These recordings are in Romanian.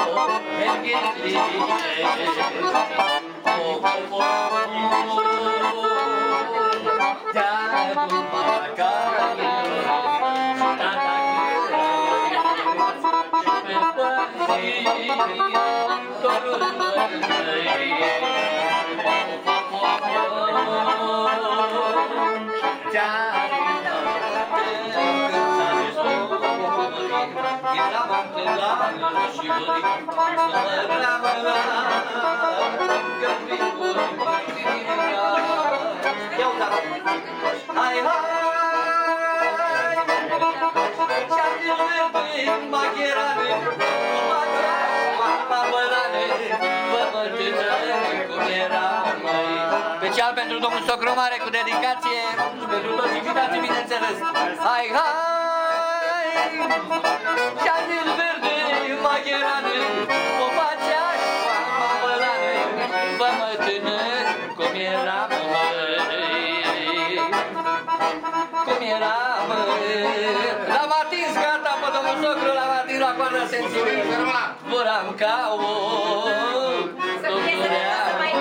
Special pentru domnul Socru Mare cu dedicație și pentru toți invitații, bineînțeles. Hai, hai! Și-a zis verde, magherane, o face așa, mamălane, fă-mă tânăr, cum era, măi, cum era, măi. L-am atins, gata, pe domnul Socru, l-am atins la coada sensibilă. Voram ca o domnurea,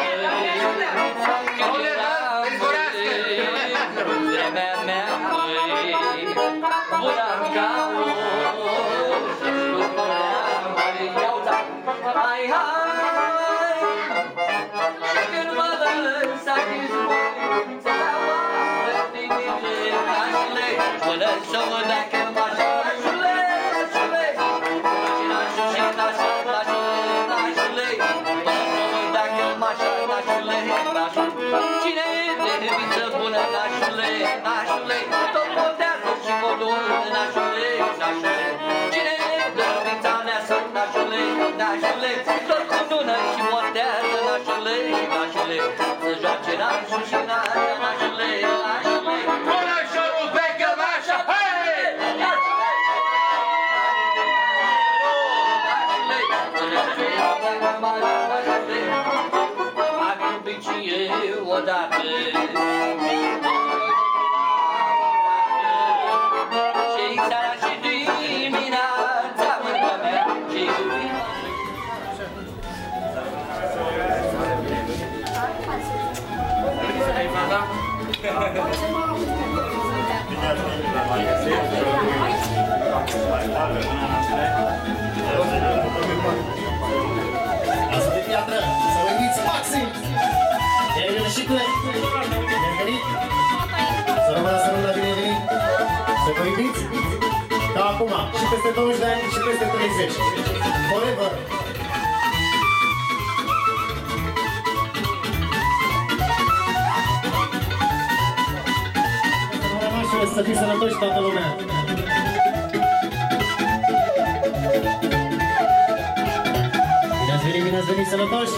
vremea mea, măi, voram ca o domnurea, măi. Iau-ți-a, hai, hai! Și când mă lăsați din zboi, să dau apă din mine, nașule, mă lăsă-mă dacă m-așa, nașule, nașule, nașul și nașul, nașule, mă lăsă-mă dacă m-așa, nașule, nașul. Cine e de viță bună, nașule, nașule, tot potează și modul, nașule, nașule. Cine e de vița neasă, nașule, nașule, tot cu nună și potează, nașule, nașule. Să joace nașul și nașul, nașule, nașule. Bună șorul pe cămașă, hei! Am iubit și eu odată și seara și dimineața, mâncă mea, și iubit. Lasă de piatră, să vă uiți maxim! Bine și bine venit! Să rămână, bine venit! Să vă iubiți ca acum, și peste 20 de ani, și peste 30. Forever! Să fii sănătoși toată lumea! Bine ați venit sănătoși!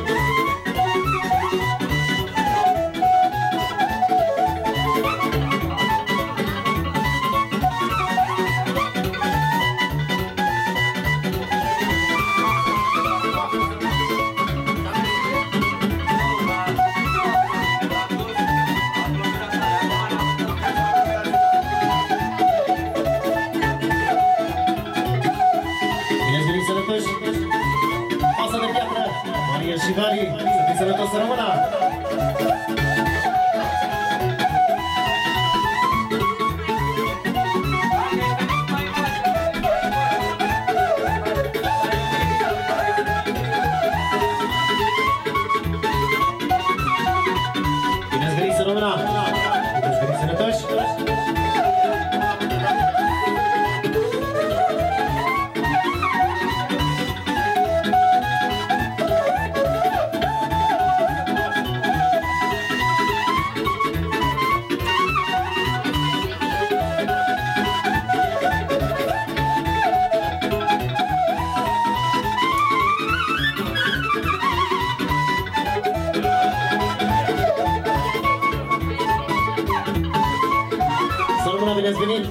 Și Vali, să fii sănătos să rămână! Bine ați venit să rămână! Bine ați venit sănătoși! Bine ați venit!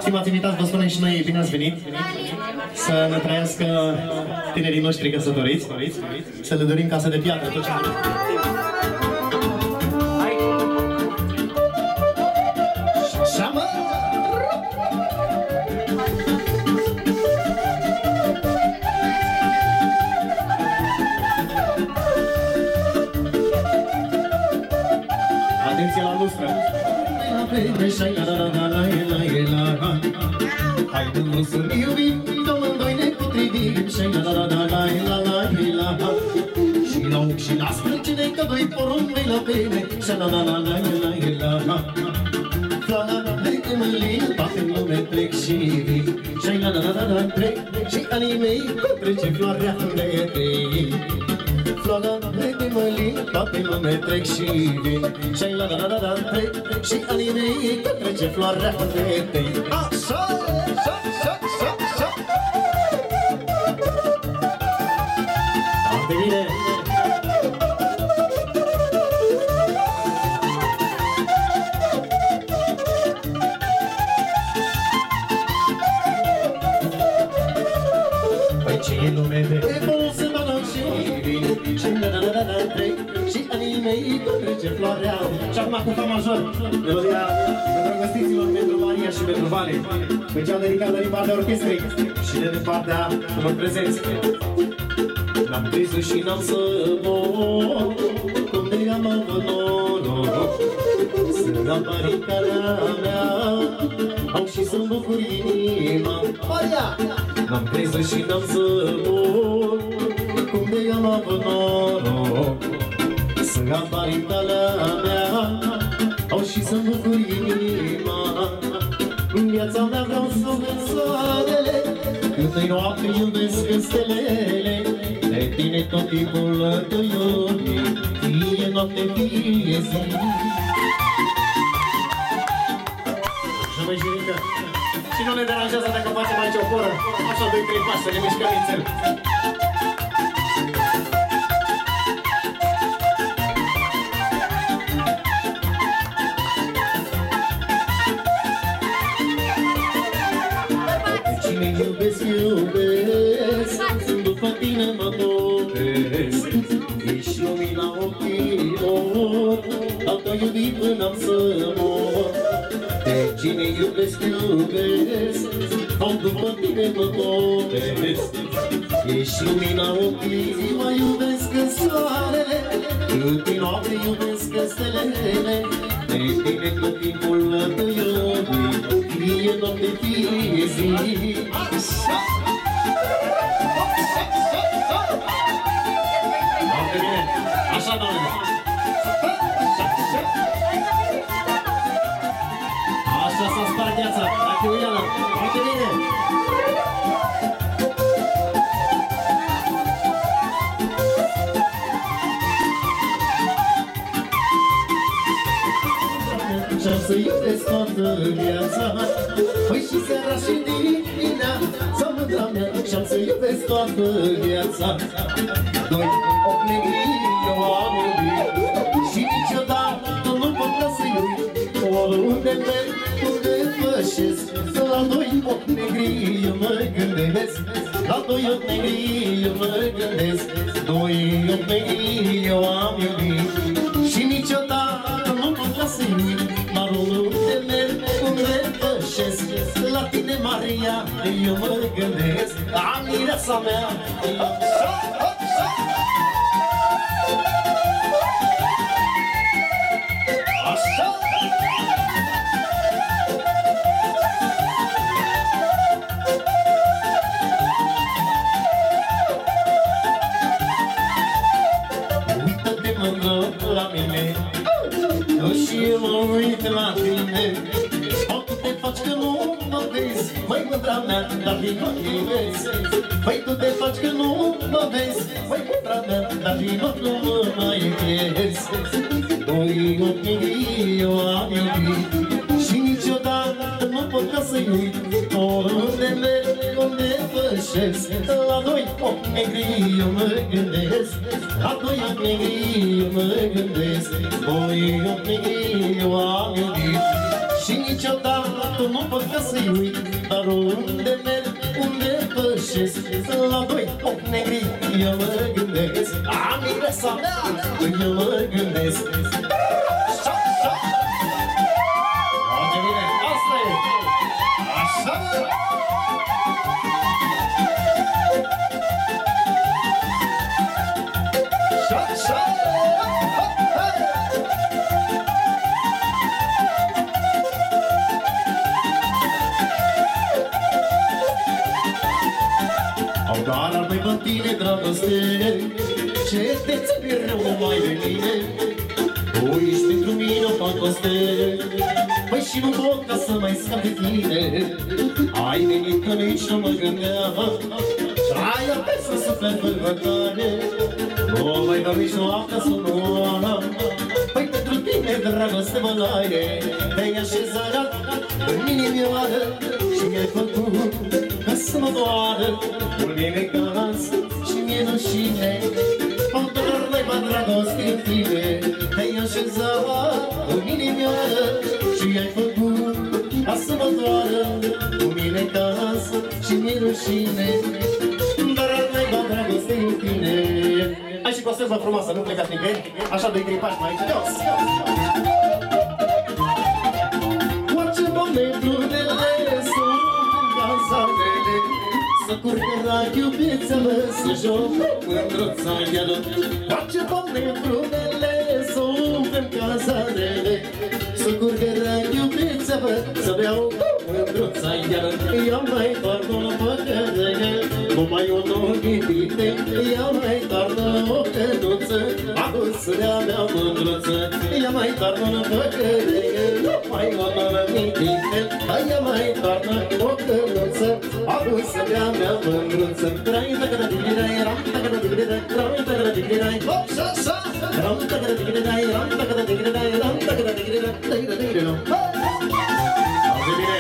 Stimați invitați, vă spunem și noi bine ați venit. Să ne trăiască tinerii noștri căsătoriți. Să le dorim casă de piatră, tot ce ne atenție la lustră! Haide-mă să ne iubim, că amândoi ne potrivim. Și la ochi și la sprâncene, că doi porumbei la pene. Haide mă lin, toate în lume trec și vin. Trec și anii mei, cum trece floarea de tei. Haide mă lin, toate în lume trec și vin. Trec și anii mei, cum trece floarea de tei. Așa! Foarte bine! Păi ce-i lume de bun să mă duc și vin. Și anii mei cum trece floarea. Și acum cu fa major, melodia îndrăgostiților pentru Maria și pentru Vale. Pe cea dedicată din partea orchestrei și de partea unor prezenți. N-am crezut și n-am să mor, cum de am avut noroc să am păricarea mea, am și să-mi bucur inima. N-am crezut și n-am să mor, cum de am avut noroc să am păricarea mea, am și să-mi bucur inima. În viața mea vreau să văd soarele, câtă-i noapte iubesc stelele. De tine tot timpul te iubi, fie noapte, fie zi. Și măi, Jirica, și nu ne deranjează dacă facem aici o poră, așa 2-3 pași să ne mișcăm nițel. Cine iubesc, iubesc, după tine mă doresc. Ești lumina ochilor, dacă iubi până-am să mor. Pe cine iubesc, iubesc, după tine mă doresc. Ești lumina ochii, mă iubesc în soarele, cât-i noapte iubesc stelele. Pe tine tot timpul te iubi, fie noapte, fie zi. Foarte bine! Așa, doamne! Așa s-a spart viața! Dacă uiala! Foarte bine! Și-am să iubesc toată viața, păi și seara și dimineața, mândra mea. Și-am să iubesc toată viața, doi ochi negri eu am iubit, și niciodată nu pot să-i uit. Oriunde merg, unde pășesc, la doi ochi negri eu mă gândesc. La doi ochi negri eu mă gândesc, doi ochi negri eu am iubit, și niciodată nu pot să-i uit. Dar oriunde merg, unde pășesc, la tine, Maria, eu mă gândesc. La mireasa mea, așa! Uită-te, mândră, la mine, și eu mă uit la tine. O, tu te faci că nu mă vezi, măi, mândra mea, dar din ochii vezi. Păi tu te faci că nu mă vezi, măi, mândra mea, dar din ochi nu mă mai vezi. Doi ochi negri eu am iubit, și niciodată nu pot ca să-i uit. Oriunde merg, unde pășesc, la doi ochi negri eu mă gândesc. La doi ochi negri eu mă gândesc. Doi ochi negri eu am iubit, Și niciodată nu pot ca să-i uit. Dar unde merg, unde pășesc, la doi ochi negri eu mă gândesc. La migresa mea eu mă gândesc. Așa, foarte bine, asta e. Așa. Dar ar mai în tine dragoste, ce te-ți mereu numai de mine. Tu ești pentru mine o pacoste, păi și nu pot ca să mai scap de tine. Ai venit că nici nu mă gândeam, și-ai apes să suflet fără tare. Nu mai dau nici noaptea să nu am, păi pentru tine dragoste mă laie. Te-ai așezat în inimioară și mi-ai făcut ca să mă doară. Mi-e caz și mi-e rușine, am doar mai dragoste în tine. Te-ai așezat în inimioară și mi-ai făcut ca să mă doară. Mi-e caz și mi-e rușine, dar mai dragoste în tine. Hai și cu o sărbă frumoasă, nu plecați nicăieri, așa de gripași mai aici. Ios! Orice momentul de lesuri în casa mele, să curgă la iubița mă, să joc mândruța iară. Orice momentul de lesuri în casa mele, să curgă la iubița mă, să beau mândruța iară. Ia mai toarnă o păcărăie, nu mai o noghitite. Ia mai toarnă o cănuță, adusărea mea mândruță. Ia mai toarnă o păcărăie, nu mai o noghitite. Ia mai toarnă o cănuță, adusărea mea mândruță. Trai tăcără divirai, ram tăcără divirai, ram tăcără divirai. Hop, sa, sa! Ram tăcără divirai, ram tăcără divirai, ram tăcără divirai, tăcără divirai. Auzi bine!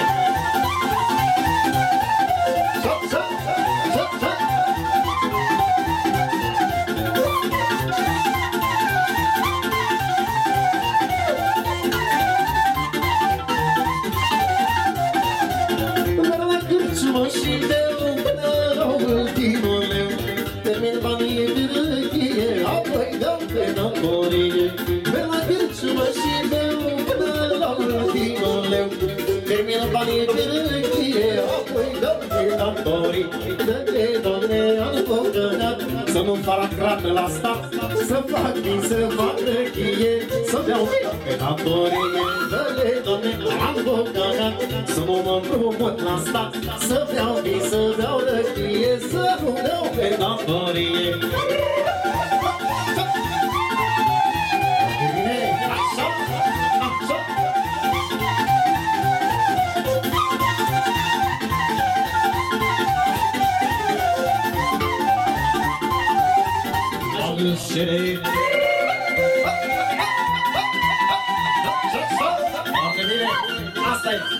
Și beau până la ultimul leu, termin banii de râchie, apoi dau pe datorie. Merg la cârciumă și beau până la ultimul leu, termin banii de râchie, apoi dau pe datorie. Dă-te, Doamne, am păcănat, să nu-mi fac crată la stat, să fac vin, să fac râchie, să beau pe datorie. Dă-te, Doamne, am păcănat, să nu mă împrumut la stat, să beau vin, să beau răchie, să nu beau pe datorie. Bine, așa, așa. Greșeli. Foarte bine, asta e.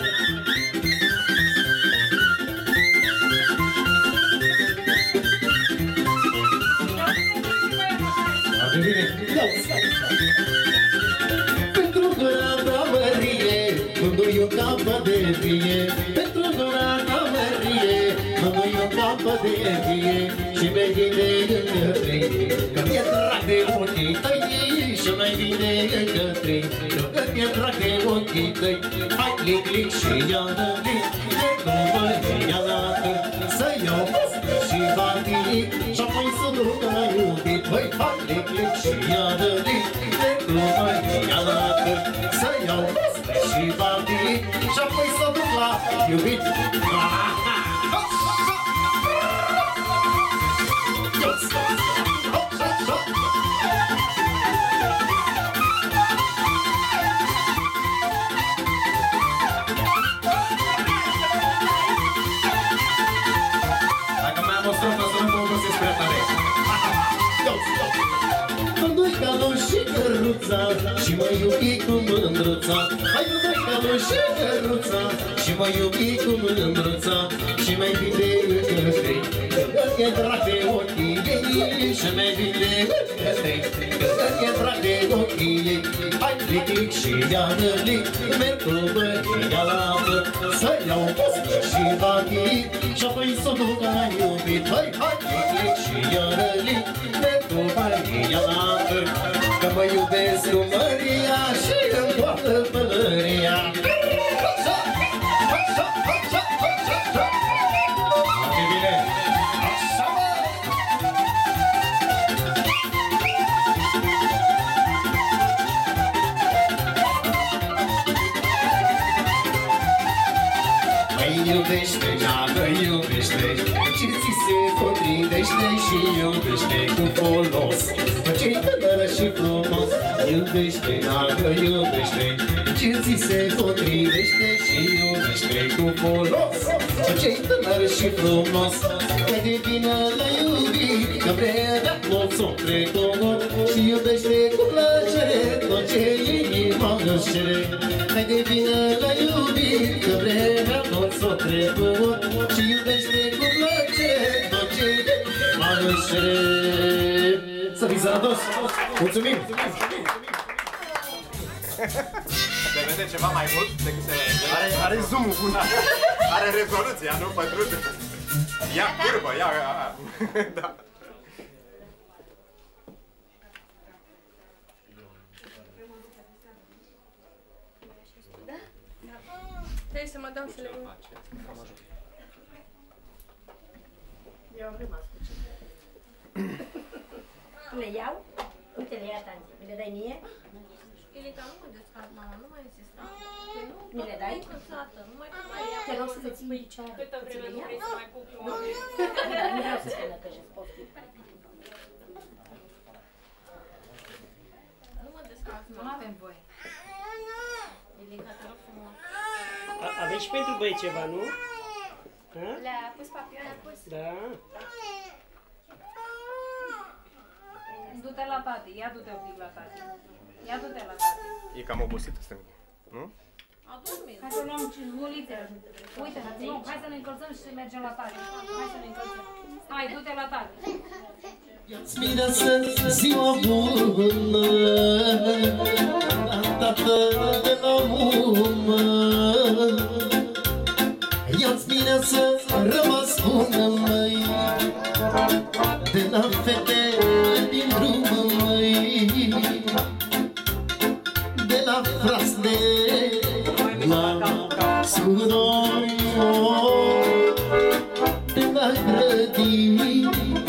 Pentru gura ta mărie, mândui o capă de vie. Pentru gura ta mărie, mândui o capă de vie. Și mai vine încă trei, că mi-e drag de ochii tăi. Și mai vine încă trei, că mi-e drag de ochii tăi. Hai, clic, clic și ia-dă clic, de glumă ia-dă, să iau și batic, și apoi să duc la iubit. Băi, hai, clic, clic și ia-dă clic, de glumă ia-dă, să iau și batic, și apoi să duc la iubit. Dacă mai am o strofă să nu mă obosesc prea tare. Doi calon și căruța, și mă iubi cu mândruța. Hai, doi calon și căruța, și mă iubi cu mândruța. Și mai bine încă trei, că mi-e drag de ochii ei. Și mai bine încă trei, trei, când e drag de ochii ei. Hai, litic și iarălic, merg cu băia la apă, să iau postă și batic, și apoi s-o duc la iubit. Hai, hai, litic și iarălic, merg cu băia la apă, că mă iubesc cu măria și îmi poartă pălăria. Iubește, dragă, iubește, ce ți se potrivește și iubește cu folos. Ce-i tânără și frumos, iubește, dragă, iubește, ce ți se potrivește și iubește cu folos. Ce-i tânără și frumos, că de vină la iubit, că vremea o trecut și iubește cu plăcere tot ce inima își cere. Hai de vină la iubit, că vremea s-o trecut și iubește cu plăcere tot ce inima își cere. Să fii sănătos! Mulțumim! Se vede ceva mai mult decât se vede. Are zoom-ul bun. Are rezoluția, nu pătrunde. Ia cârbă, ia... Da. Trebuie să mă dau să le văd. Eu am rămas cu ce. Le iau? Uite, le ia tanti. Mi le dai mie? Ilica, nu mă descarc, mama, nu mai insista. Mi le dai? Nu mai cum mai ia. Te rog să te ții picioare. Câtă vreme nu vrei să mai pup cu oameni. Nu vreau să te năcăjesc, poftim. Nu mă descarc, nu avem voie. Ilica, te rog frumos. Aveți și pentru băi ceva, nu? Le-a pus papioane? Le-a pus. Da. Du-te la tati, ia du-te un pic la tati. Ia du-te la tati. E cam obosită stângul, nu? A dormit. Hai să luăm mulițe. Uite, nu, hai să ne încălțăm și să mergem la tati. Hai să ne încălțăm. Hai, du-te la tati. Ia-ți mireasă ziua bună, tată de la urmă. Ia-ți mireasă rămas bună, măi, de la fete din drum, măi, de la frasne la surori, de la grădini.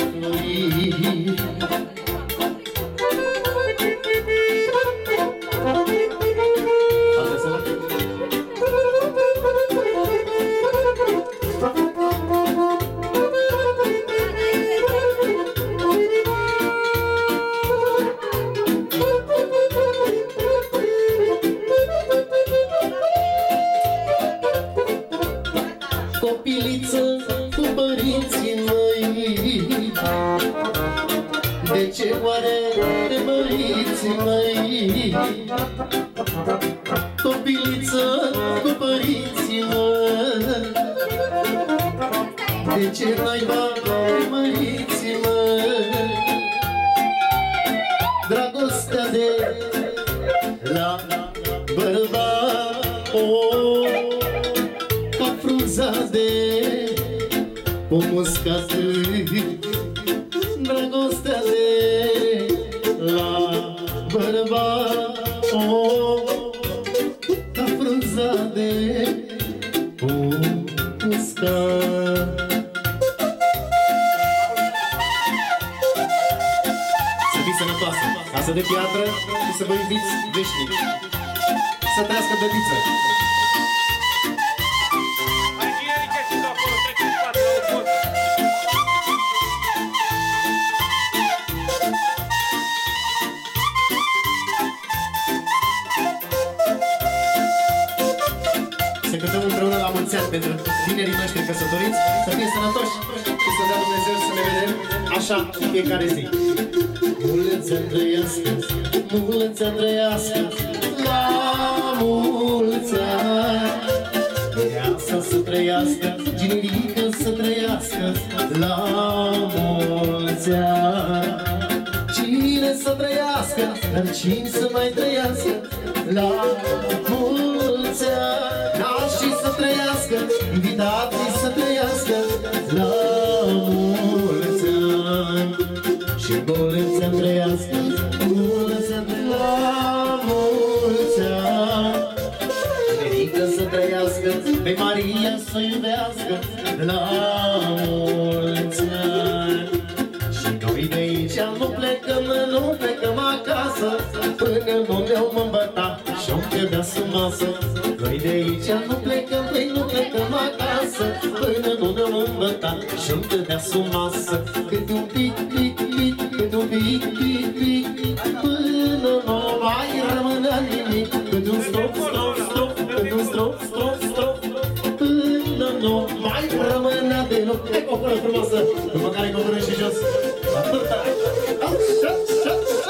Copiliță cu părinții măi, de ce oare te măriți, măi? Copiliță cu părinții măi, de ce naiba te măriți, măi? Dragostea de la bărbat, ca frunza de om uscat. Dragostea de la bărbat, ca frunza de om uscat. Să fii sănătoasă, casă de piatră și să vă iubiți veșnic. Să trăiască bebiță. Hai și Erica și tu acolo, trece în față la pot. Să cântăm împreună la mulți ani pentru tinerii noștri căsătoriți, să fie sănătoși și să dea Dumnezeu să ne vedem așa în fiecare zi. Mulți ani trăiască, mulți ani trăiască, la mulți ani. Viața să trăiască, generică să trăiască, la mulți ani. Cine să dar cine să mai trăiască la mulți ani. Da, și să trăiască, invitații să trăiască la mulți ani. Și mulți ani trăiască, mulți ani la mulți ani. Ferică să trăiască, pe Maria să iubească la mulți ani. Și noi de aici nu plecăm acasă, până nu ne-om îmbăta și-om cădea sub masă. Noi de aici nu plecăm acasă, până nu ne-om îmbăta și-om cădea sub masă. Câte un pic, câte un pic, până nu mai rămânea nimic. Câte un strop, câte un strop, până nu mai rămânea deloc. E o fără frumoasă, după care coborâm și jos. Așa.